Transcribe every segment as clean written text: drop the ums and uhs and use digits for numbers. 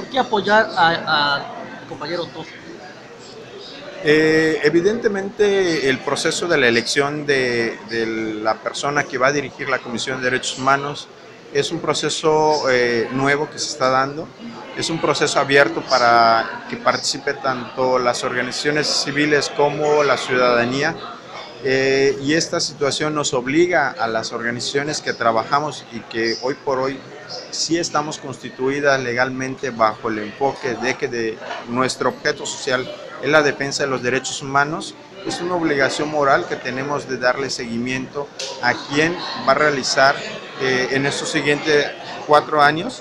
por qué apoyar a compañero Tojo? Evidentemente el proceso de la elección de la persona que va a dirigir la Comisión de Derechos Humanos es un proceso nuevo que se está dando, es un proceso abierto para que participe tanto las organizaciones civiles como la ciudadanía. Y esta situación nos obliga a las organizaciones que trabajamos y que hoy por hoy sí estamos constituidas legalmente bajo el enfoque de que nuestro objeto social es la defensa de los derechos humanos. Es una obligación moral que tenemos de darle seguimiento a quien va a realizar en estos siguientes 4 años,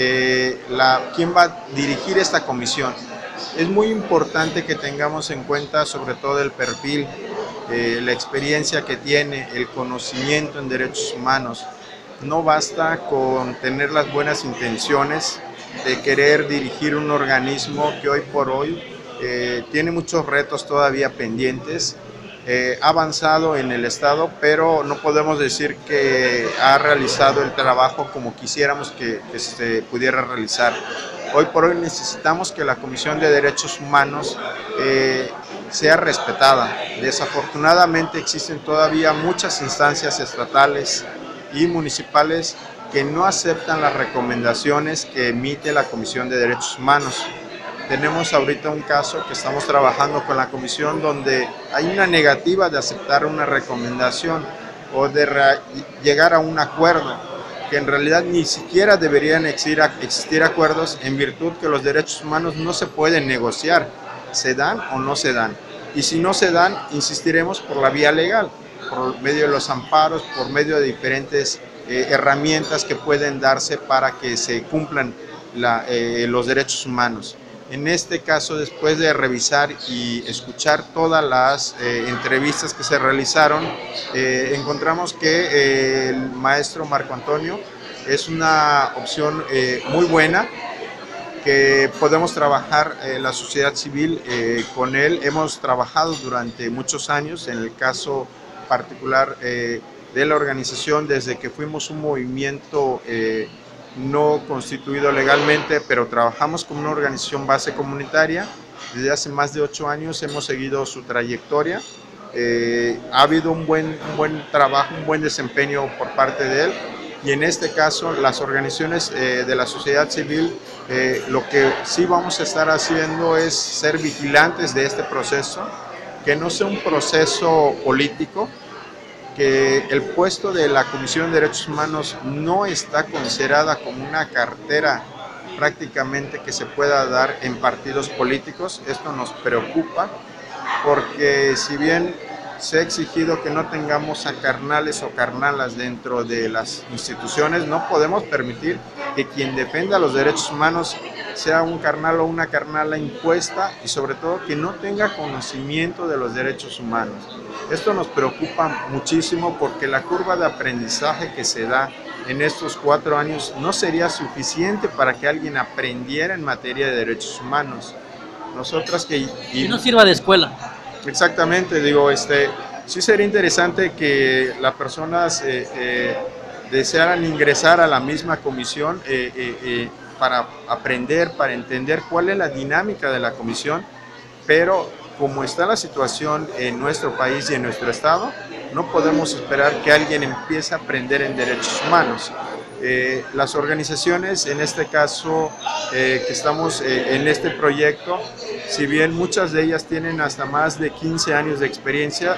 quién va a dirigir esta comisión. Es muy importante que tengamos en cuenta sobre todo el perfil, la experiencia que tiene, el conocimiento en derechos humanos. No basta con tener las buenas intenciones de querer dirigir un organismo que hoy por hoy tiene muchos retos todavía pendientes. Ha avanzado en el Estado, pero no podemos decir que ha realizado el trabajo como quisiéramos que se pudiera realizar. Hoy por hoy necesitamos que la Comisión de Derechos Humanos sea respetada. Desafortunadamente existen todavía muchas instancias estatales y municipales que no aceptan las recomendaciones que emite la Comisión de Derechos Humanos. Tenemos ahorita un caso que estamos trabajando con la comisión donde hay una negativa de aceptar una recomendación o de llegar a un acuerdo, que en realidad ni siquiera deberían existir acuerdos en virtud que los derechos humanos no se pueden negociar, se dan o no se dan. Y si no se dan, insistiremos por la vía legal, por medio de los amparos, por medio de diferentes herramientas que pueden darse para que se cumplan los derechos humanos. En este caso, después de revisar y escuchar todas las entrevistas que se realizaron, encontramos que el maestro Marco Antonio es una opción muy buena, que podemos trabajar la sociedad civil con él. Hemos trabajado durante muchos años, en el caso particular de la organización, desde que fuimos un movimiento no constituido legalmente, pero trabajamos como una organización base comunitaria. Desde hace más de 8 años hemos seguido su trayectoria. Ha habido un buen trabajo, un buen desempeño por parte de él, y en este caso las organizaciones de la sociedad civil, lo que sí vamos a estar haciendo es ser vigilantes de este proceso, que no sea un proceso político, que el puesto de la Comisión de Derechos Humanos no está considerada como una cartera prácticamente que se pueda dar en partidos políticos. Esto nos preocupa porque si bien se ha exigido que no tengamos a carnales o carnalas dentro de las instituciones, no podemos permitir que quien defenda los derechos humanos sea un carnal o una carnala impuesta, y sobre todo que no tenga conocimiento de los derechos humanos. Esto nos preocupa muchísimo porque la curva de aprendizaje que se da en estos 4 años no sería suficiente para que alguien aprendiera en materia de derechos humanos. Nosotras que... Y no sirva de escuela. Exactamente, digo, sí sería interesante que las personas desearan ingresar a la misma comisión para aprender, para entender cuál es la dinámica de la comisión, pero como está la situación en nuestro país y en nuestro estado, no podemos esperar que alguien empiece a aprender en derechos humanos. Las organizaciones, en este caso, que estamos en este proyecto, si bien muchas de ellas tienen hasta más de 15 años de experiencia,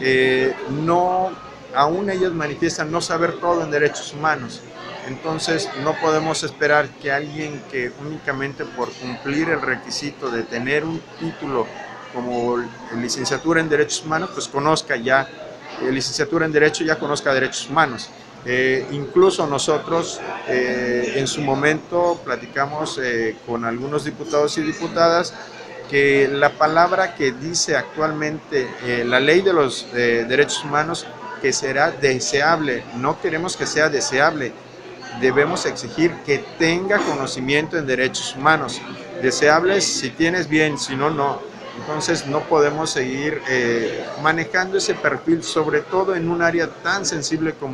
aún ellas manifiestan no saber todo en derechos humanos. Entonces no podemos esperar que alguien que únicamente por cumplir el requisito de tener un título como licenciatura en derechos humanos, pues conozca ya licenciatura en derecho, ya conozca derechos humanos. Incluso nosotros en su momento platicamos con algunos diputados y diputadas que la palabra que dice actualmente la ley de los derechos humanos, que será deseable, no queremos que sea deseable, debemos exigir que tenga conocimiento en derechos humanos. Deseables si tienes bien, si no, no. Entonces no podemos seguir manejando ese perfil, sobre todo en un área tan sensible como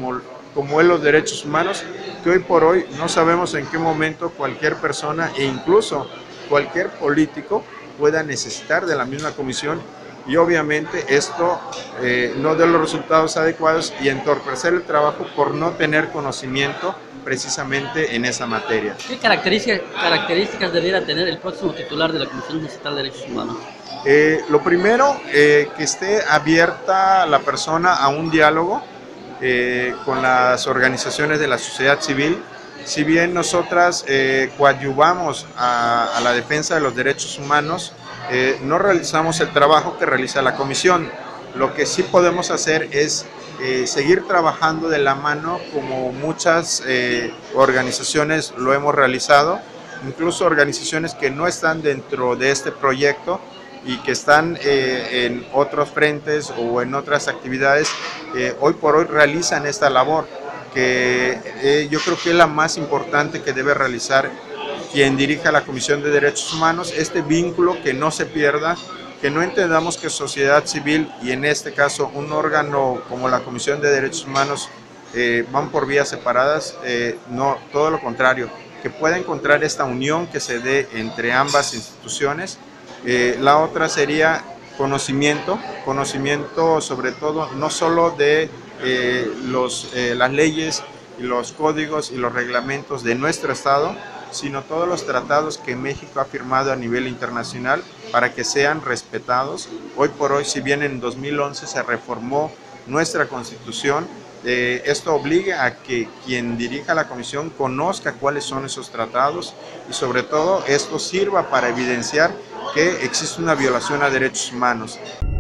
como es los derechos humanos, que hoy por hoy no sabemos en qué momento cualquier persona e incluso cualquier político pueda necesitar de la misma comisión, y obviamente esto no da los resultados adecuados y entorpecer el trabajo por no tener conocimiento precisamente en esa materia. ¿Qué características debería tener el próximo titular de la Comisión Estatal de Derechos Humanos? Lo primero, que esté abierta la persona a un diálogo con las organizaciones de la sociedad civil. Si bien nosotras coadyuvamos a la defensa de los derechos humanos, no realizamos el trabajo que realiza la comisión. Lo que sí podemos hacer es seguir trabajando de la mano, como muchas organizaciones lo hemos realizado, incluso organizaciones que no están dentro de este proyecto y que están en otros frentes o en otras actividades, hoy por hoy realizan esta labor, que yo creo que es la más importante que debe realizar quien dirija la Comisión de Derechos Humanos, este vínculo, que no se pierda, que no entendamos que sociedad civil y en este caso un órgano como la Comisión de Derechos Humanos van por vías separadas, no, todo lo contrario, que pueda encontrar esta unión que se dé entre ambas instituciones. La otra sería conocimiento sobre todo, no solo de las leyes y los códigos y los reglamentos de nuestro estado, sino todos los tratados que México ha firmado a nivel internacional para que sean respetados. Hoy por hoy, si bien en 2011 se reformó nuestra Constitución, esto obliga a que quien dirija la comisión conozca cuáles son esos tratados y sobre todo esto sirva para evidenciar que existe una violación a derechos humanos.